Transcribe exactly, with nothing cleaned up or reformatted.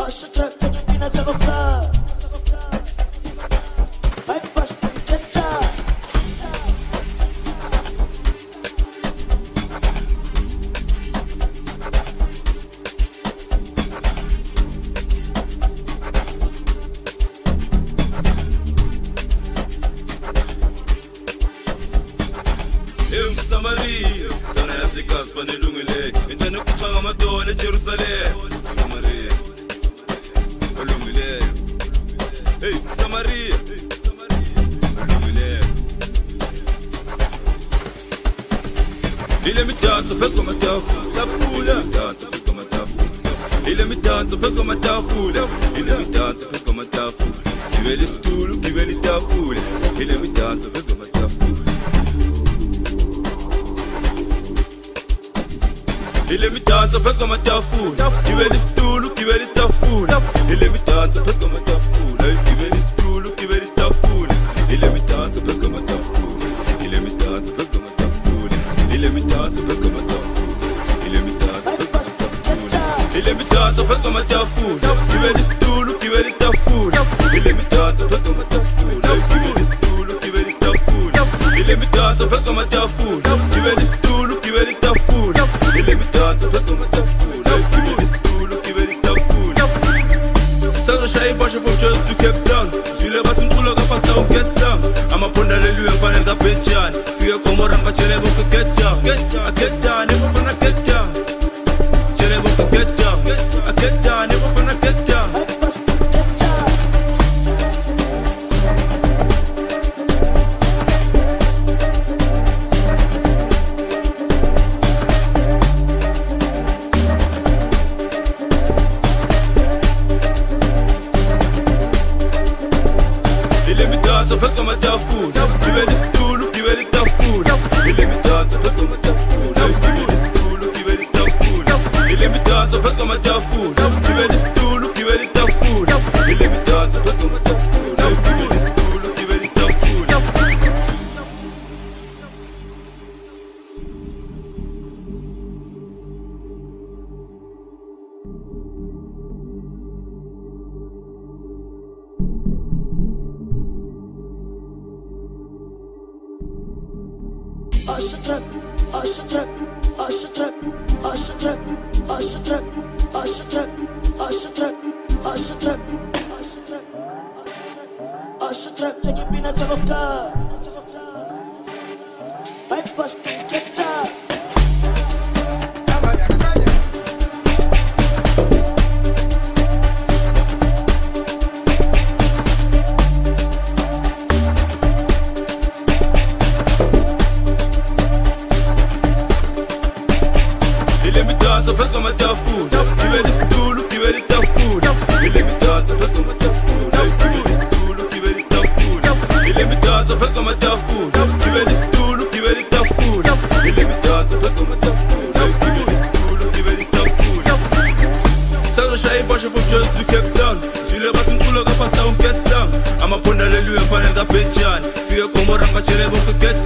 Samaria, tana ya sikas fane lungile, intana kuchanga matone Jerusalem. Samaria, lungile, hey Samaria, lungile. Ile mitanza pesa kama tafu, tapula. Mitanza pesa kama tafu. Ile mitanza pesa kama tafu, ile mitanza pesa kama tafu. Kiveli stulu, kiveli tafu. Ile mitanza pesa kama tafu. Ile mitanza pesa kama tafu, kiveli stulu, kiveli tafu. Ile mitanza pesa kama tafu, kiveli stulu, kiveli tafu. Ile mitanza pesa kama tafu, ile mitanza pesa kama tafu. Ile mitanza pesa kama tafu, ile mitanza pesa kama tafu. Ile mitanza pesa kama tafu, kiveli stulu, kiveli tafu. Ile mitanza pesa kama tafu, kiveli stulu, kiveli tafu. Ile mitanza pesa kama tafu, kiveli stulu, kiveli tafu. Ile mitanza pesa kama tafu, kiveli stulu, kiveli tafu. Sasa shai basha for just to keep sound. Sile basun tulo ka pasta o get some. Ama ponda le luyen panen ka pechan. Fiye como ramba chele bo ka ketta. A ketta ne bo fana ketta. Chele bo ka ketta. A ketta ne bo fana ketta. Ile mitanza pesa kama tafu, kiveli stulu, kiveli tafu. Ile mitanza pesa kama tafu, kiveli stulu, kiveli tafu. Ile mitanza pesa kama tafu, kiveli stulu, kiveli tafu. Ile mitanza pesa kama tafu, kiveli stulu, kiveli tafu. Us a trap, us a trap, us a trap, us a trap, us a trap, us a trap, us a trap, us a trap, us a trap, us a trap. Take it bina chakoka, bypass to get up. Ile mitanza pesa kama tafu, kiveli stulu, kiveli tafu. Ile mitanza pesa kama tafu, kiveli stulu, kiveli tafu. Ile mitanza pesa kama tafu, kiveli stulu, kiveli tafu. Ile mitanza pesa kama tafu, kiveli stulu, kiveli tafu. Sasa shai basha for just to keep sound. Sile basun tulo ka pasta o get some. Ama ponda le luyen panen ka pechan. Fiye como ramba chele bo ka get